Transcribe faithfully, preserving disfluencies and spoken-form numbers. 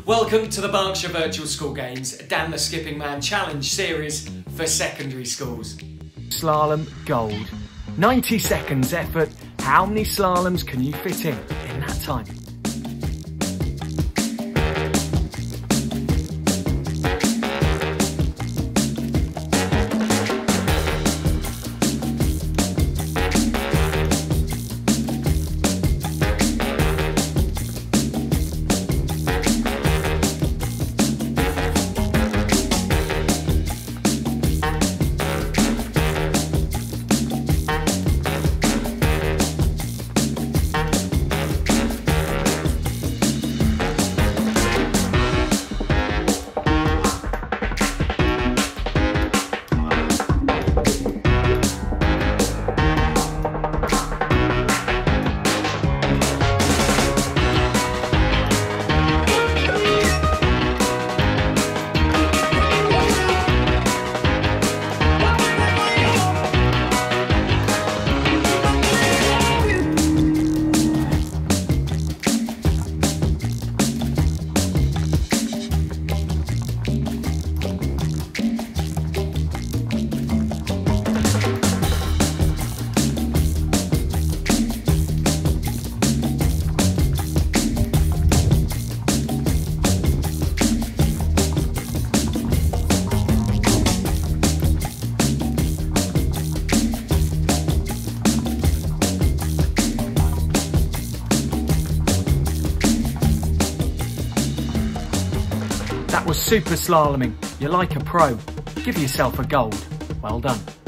Welcome to the Berkshire Virtual School Games Dan the Skipping Man Challenge Series for secondary schools. Slalom gold. ninety seconds effort. How many slaloms can you fit in in that time? That was super slaloming. You're like a pro. Give yourself a gold. Well done.